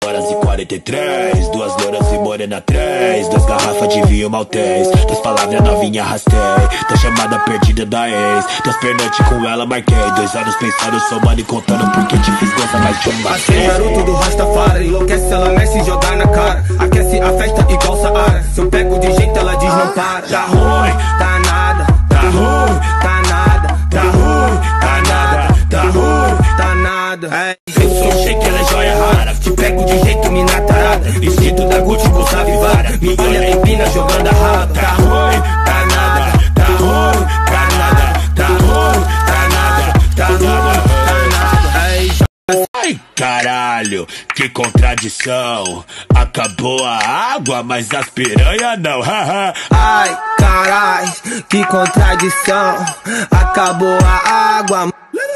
Horas e 43, duas louras e morena 3, 2 garrafas de vinho maltês, 2 palavras novinha arrastei, 2 chamada perdida da ex, 2 pernoite com ela marquei, 2 anos pensando, somando e contando porque te fiz gozar mais de uma vez. Achei garoto do Rastafari, enlouquece, ela mexe e jogar na cara, aquece a festa igual Saara, se eu pego de jeito ela diz não para. Tá ruim, tá nada, tá ruim, tá nada, tá ruim, tá nada, tá ruim, tá nada. Eu sou shake, ela é joia rara, te pego de jeito, mina tarada, vestido da Gucci com Savivara, me olha, empina jogando a raba. Tá ruim, tá nada, tá ruim, tá nada, tá ruim, tá nada, tá ruim, tá nada. Ai, caralho, que contradição. Acabou a água, mas as piranha não, haha. Ai, carai, que contradição. Acabou a água.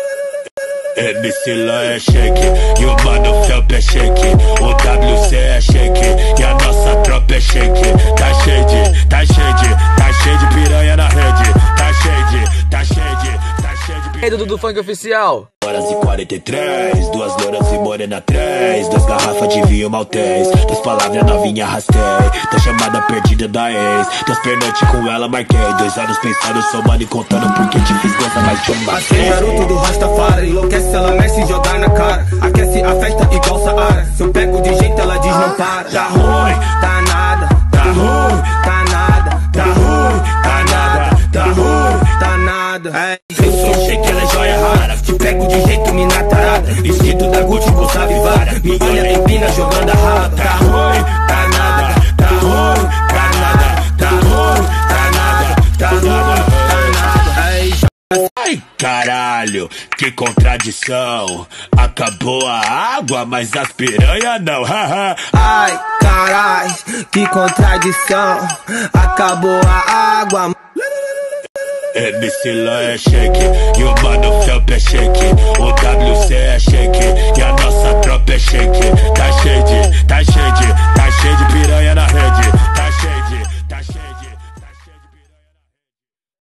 MC Lan é shake, e o Mano Felp é shake, o WC é shake, e a nossa tropa é shake. Tá cheio de piranha na rede. Tá cheio de Ei, do Funk Oficial. Horas e 43, 2 louras e morena 3, 2 garrafas de vinho maltês, 2 palavras novinha arrastei, 2 chamada perdida da ex, 2 pernoite com ela marquei, 2 anos pensando, somando e contando porque te fiz gozar mais de uma vez. Achei garoto do Rastafari, enlouquece, ela mexe e jogar na cara, aquece a festa igual Saara, se eu pego de jeito ela diz não para. Tá ruim, tá nada, tá ruim, tá nada, tá ruim, tá nada, tá ruim, tá nada. Eu sou shake, ela é joia rara, te pego de jeito, mina tarada, vestido da Gucci com Savivara, me olha, empina jogando a raba. Tá ruim, tá nada, tá ruim, tá nada, tá ruim, tá nada, tá ruim, tá nada. Ai, caralho, que contradição. Acabou a água, mas as piranha não, haha. Ai, carai, que contradição. Acabou a água. MC Lan é shake, e o Mano Felp é shake,